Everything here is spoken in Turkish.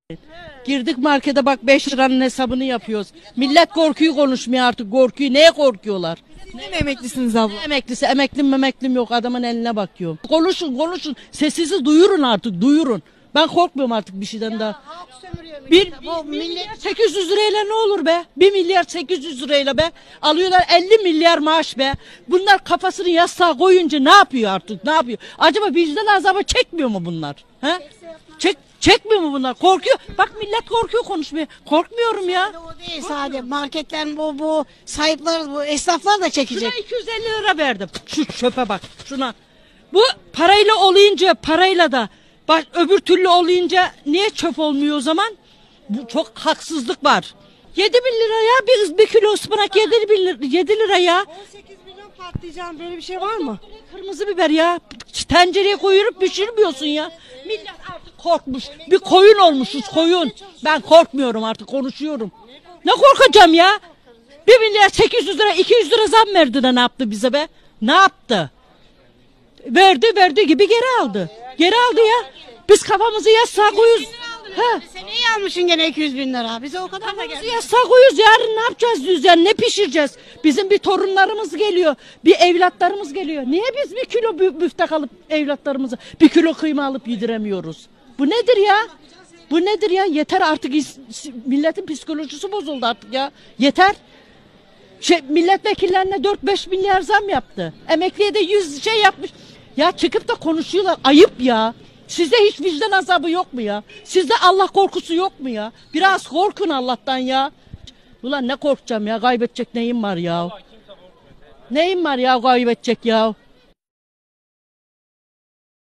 Girdik markete bak 5 liranın hesabını yapıyoruz. Millet korkuyu konuşmuyor artık, korkuyu. Neye korkuyorlar? Ne mi emeklisiniz abla? Ne emeklisi, emeklim yok, adamın eline bakıyor. Konuşun, sesinizi duyurun artık, duyurun. Ben korkmuyorum artık bir şeyden daha. Bir milyar 800 lirayla ne olur be? 1 milyar 800 lirayla be. Alıyorlar 50 milyar maaş be. Bunlar kafasını yastığa koyunca ne yapıyor artık? Ne yapıyor? Acaba vicdan azabı çekmiyor mu bunlar? He? Çekmiyor mu bunlar? Korkuyor. Bak millet korkuyor konuşmaya. Korkmuyorum ya. O değil sadece marketlerin bu sahipleri, bu esnaflar da çekecek. Şuna 250 lira verdim. Şu çöpe bak şuna. Bu parayla olunca parayla da öbür türlü olunca niye çöp olmuyor o zaman? Bu çok haksızlık var. 7 bin lira ya bir kilo ıspanak 7 lira ya. 18 milyon patlıcan böyle bir şey var mı? Kırmızı biber ya. Tencereye koyup pişirmiyorsun ya. Millet artık korkmuş. Bir koyun olmuşuz koyun. Ben korkmuyorum artık konuşuyorum. Ne korkacağım ya? 1 milyar 800 lira 200 lira zam verdi de ne yaptı bize be? Ne yaptı? Verdi gibi geri aldı. Geri aldı ya. Biz kafamızı yastığa koyuyoruz. Ha. Sen neyi almışsın gene 200 bin lira? Bize o kadar da geldi. Yastığa koyuyoruz yarın ne yapacağız düz yani ne pişireceğiz? Bizim bir torunlarımız geliyor. Bir evlatlarımız geliyor. Niye biz bir kilo büftek alıp evlatlarımıza bir kilo kıyma alıp yediremiyoruz? Bu nedir ya? Bu nedir ya? Yeter artık milletin psikolojisi bozuldu artık ya. Yeter. Milletvekillerine 4-5 milyar zam yaptı. Emekliye de 100 şey yapmış. Ya çıkıp da konuşuyorlar. Ayıp ya. Sizde hiç vicdan azabı yok mu ya? Sizde Allah korkusu yok mu ya? Biraz korkun Allah'tan ya. Ulan ne korkacağım ya? Kaybedecek neyim var ya? Neyim var ya kaybedecek ya?